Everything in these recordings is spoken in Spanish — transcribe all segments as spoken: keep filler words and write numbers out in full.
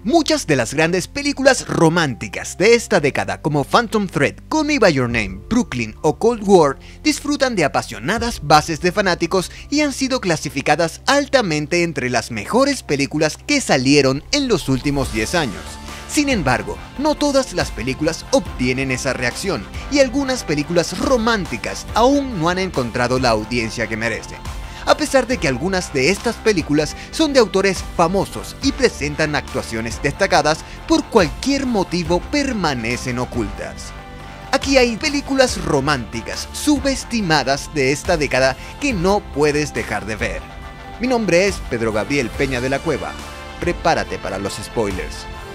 Muchas de las grandes películas románticas de esta década como Phantom Thread, Call Me By Your Name, Brooklyn o Cold War disfrutan de apasionadas bases de fanáticos y han sido clasificadas altamente entre las mejores películas que salieron en los últimos diez años. Sin embargo, no todas las películas obtienen esa reacción y algunas películas románticas aún no han encontrado la audiencia que merecen. A pesar de que algunas de estas películas son de autores famosos y presentan actuaciones destacadas, por cualquier motivo permanecen ocultas. Aquí hay películas románticas subestimadas de esta década que no puedes dejar de ver. Mi nombre es Pedro Gabriel Peña de la Cueva. Prepárate para los spoilers.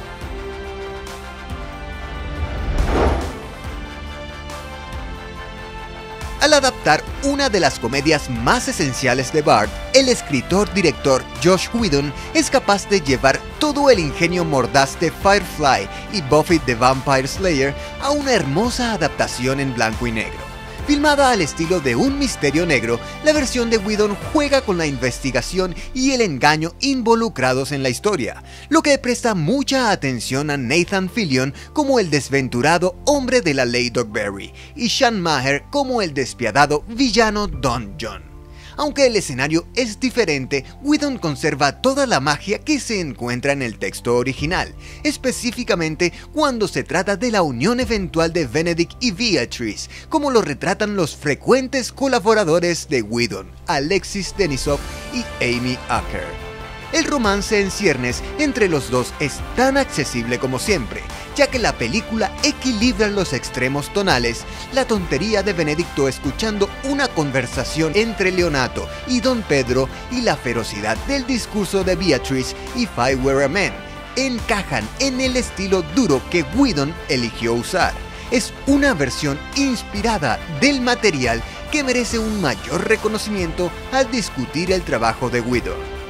Al adaptar una de las comedias más esenciales de Bart, el escritor-director Joss Whedon es capaz de llevar todo el ingenio mordaz de Firefly y Buffy the Vampire Slayer a una hermosa adaptación en blanco y negro. Filmada al estilo de Un misterio negro, la versión de Whedon juega con la investigación y el engaño involucrados en la historia, lo que presta mucha atención a Nathan Fillion como el desventurado hombre de la ley Dogberry y Sean Maher como el despiadado villano Don John. Aunque el escenario es diferente, Whedon conserva toda la magia que se encuentra en el texto original, específicamente cuando se trata de la unión eventual de Benedict y Beatrice, como lo retratan los frecuentes colaboradores de Whedon, Alexis Denisov y Amy Acker. El romance en ciernes entre los dos es tan accesible como siempre, ya que la película equilibra los extremos tonales, la tontería de Benedicto escuchando una conversación entre Leonato y Don Pedro y la ferocidad del discurso de Beatrice y If I Were a Man encajan en el estilo duro que Whedon eligió usar. Es una versión inspirada del material que merece un mayor reconocimiento al discutir el trabajo de Whedon.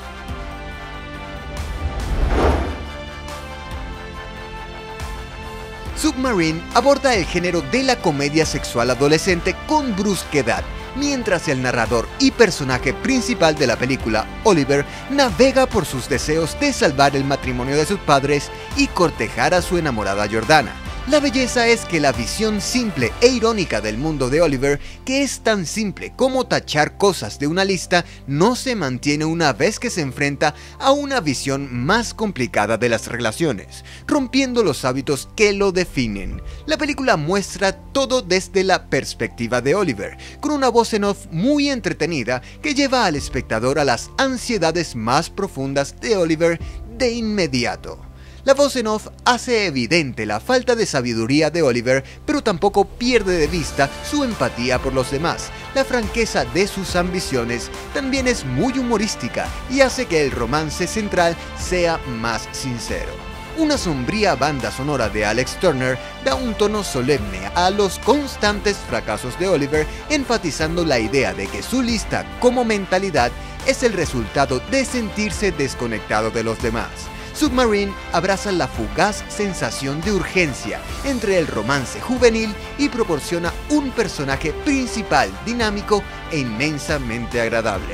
Submarine aborda el género de la comedia sexual adolescente con brusquedad, mientras el narrador y personaje principal de la película, Oliver, navega por sus deseos de salvar el matrimonio de sus padres y cortejar a su enamorada Jordana. La belleza es que la visión simple e irónica del mundo de Oliver, que es tan simple como tachar cosas de una lista, no se mantiene una vez que se enfrenta a una visión más complicada de las relaciones, rompiendo los hábitos que lo definen. La película muestra todo desde la perspectiva de Oliver, con una voz en off muy entretenida que lleva al espectador a las ansiedades más profundas de Oliver de inmediato. La voz en off hace evidente la falta de sabiduría de Oliver, pero tampoco pierde de vista su empatía por los demás. La franqueza de sus ambiciones también es muy humorística y hace que el romance central sea más sincero. Una sombría banda sonora de Alex Turner da un tono solemne a los constantes fracasos de Oliver, enfatizando la idea de que su lista como mentalidad es el resultado de sentirse desconectado de los demás. Submarine abraza la fugaz sensación de urgencia entre el romance juvenil y proporciona un personaje principal dinámico e inmensamente agradable.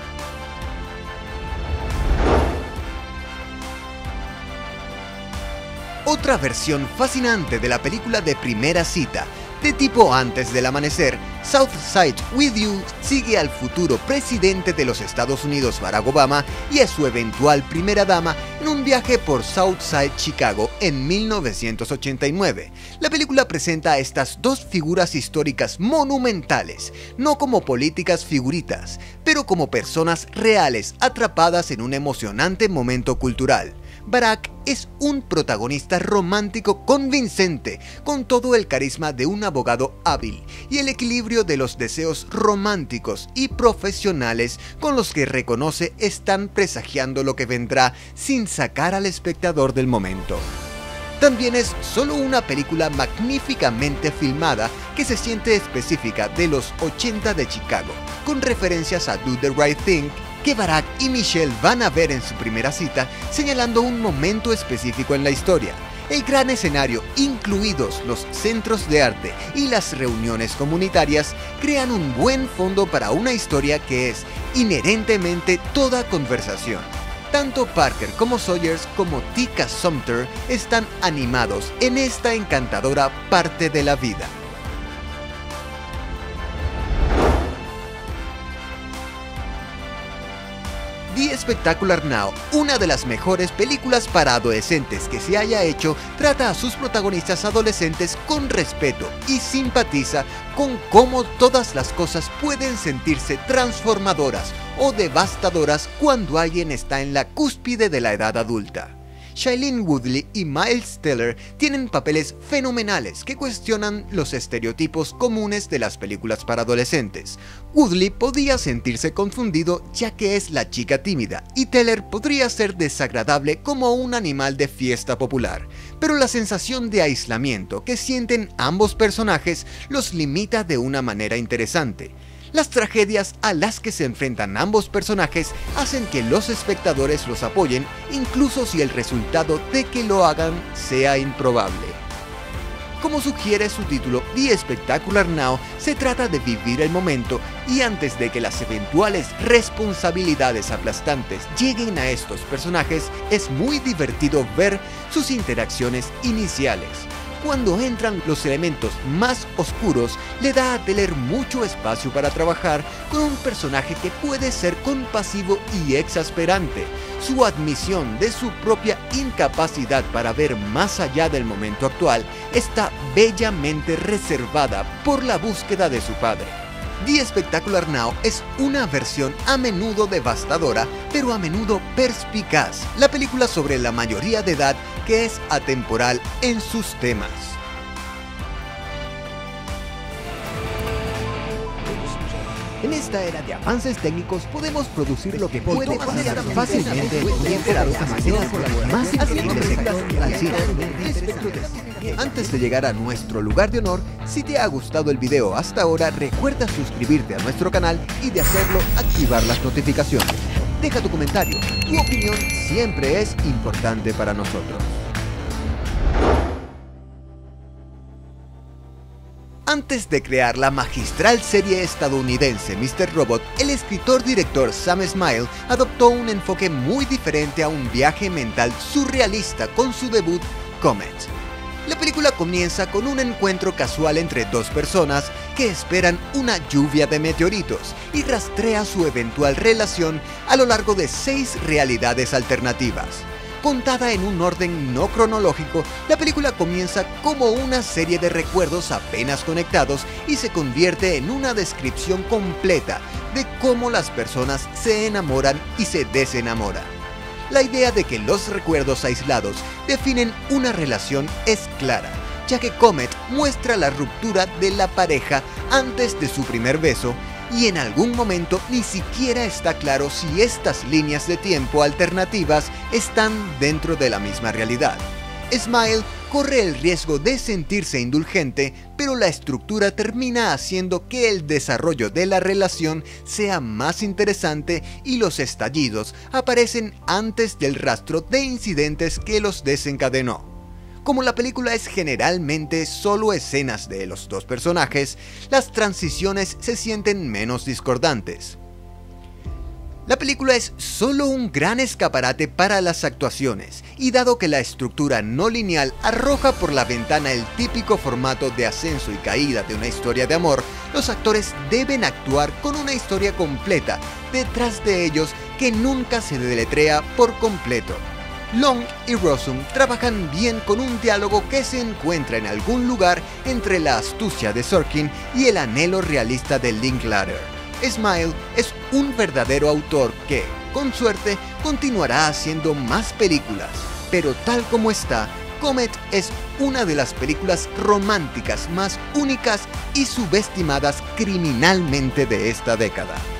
Otra versión fascinante de la película de primera cita, de tipo Antes del Amanecer, Southside With You sigue al futuro presidente de los Estados Unidos Barack Obama y a su eventual primera dama en un viaje por Southside Chicago en mil novecientos ochenta y nueve. La película presenta a estas dos figuras históricas monumentales, no como políticas figuritas, pero como personas reales atrapadas en un emocionante momento cultural. Barack es un protagonista romántico convincente, con todo el carisma de un abogado hábil y el equilibrio de los deseos románticos y profesionales con los que reconoce están presagiando lo que vendrá sin sacar al espectador del momento. También es solo una película magníficamente filmada que se siente específica de los ochenta de Chicago, con referencias a Do the Right Thing, que Barack y Michelle van a ver en su primera cita, señalando un momento específico en la historia. El gran escenario, incluidos los centros de arte y las reuniones comunitarias, crean un buen fondo para una historia que es inherentemente toda conversación. Tanto Parker como Sawyers como Tika Sumpter están animados en esta encantadora parte de la vida. The Spectacular Now, una de las mejores películas para adolescentes que se haya hecho, trata a sus protagonistas adolescentes con respeto y simpatiza con cómo todas las cosas pueden sentirse transformadoras o devastadoras cuando alguien está en la cúspide de la edad adulta. Shailene Woodley y Miles Teller tienen papeles fenomenales que cuestionan los estereotipos comunes de las películas para adolescentes. Woodley podía sentirse confundido ya que es la chica tímida y Teller podría ser desagradable como un animal de fiesta popular, pero la sensación de aislamiento que sienten ambos personajes los limita de una manera interesante. Las tragedias a las que se enfrentan ambos personajes hacen que los espectadores los apoyen, incluso si el resultado de que lo hagan sea improbable. Como sugiere su título, The Spectacular Now se trata de vivir el momento y antes de que las eventuales responsabilidades aplastantes lleguen a estos personajes, es muy divertido ver sus interacciones iniciales. Cuando entran los elementos más oscuros, le da a Teller mucho espacio para trabajar con un personaje que puede ser compasivo y exasperante. Su admisión de su propia incapacidad para ver más allá del momento actual está bellamente reservada por la búsqueda de su padre. The Spectacular Now es una versión a menudo devastadora, pero a menudo perspicaz, la película sobre la mayoría de edad que es atemporal en sus temas. En esta era de avances técnicos podemos producir lo que puede pasar fácilmente y enterados de maneras más increíbles al cine. Antes de llegar a nuestro lugar de honor, si te ha gustado el video hasta ahora, recuerda suscribirte a nuestro canal y de hacerlo activar las notificaciones. Deja tu comentario, tu opinión siempre es importante para nosotros. Antes de crear la magistral serie estadounidense míster Robot, el escritor-director Sam Esmail adoptó un enfoque muy diferente a un viaje mental surrealista con su debut, Comet. La película comienza con un encuentro casual entre dos personas que esperan una lluvia de meteoritos y rastrea su eventual relación a lo largo de seis realidades alternativas. Contada en un orden no cronológico, la película comienza como una serie de recuerdos apenas conectados y se convierte en una descripción completa de cómo las personas se enamoran y se desenamoran. La idea de que los recuerdos aislados definen una relación es clara, ya que Comet muestra la ruptura de la pareja antes de su primer beso y en algún momento ni siquiera está claro si estas líneas de tiempo alternativas están dentro de la misma realidad. Esmail corre el riesgo de sentirse indulgente, pero la estructura termina haciendo que el desarrollo de la relación sea más interesante y los estallidos aparecen antes del rastro de incidentes que los desencadenó. Como la película es generalmente solo escenas de los dos personajes, las transiciones se sienten menos discordantes. La película es solo un gran escaparate para las actuaciones, y dado que la estructura no lineal arroja por la ventana el típico formato de ascenso y caída de una historia de amor, los actores deben actuar con una historia completa detrás de ellos que nunca se deletrea por completo. Long y Rossum trabajan bien con un diálogo que se encuentra en algún lugar entre la astucia de Sorkin y el anhelo realista de Linklater. Esmail es un verdadero autor que, con suerte, continuará haciendo más películas, pero tal como está, Comet es una de las películas románticas más únicas y subestimadas criminalmente de esta década.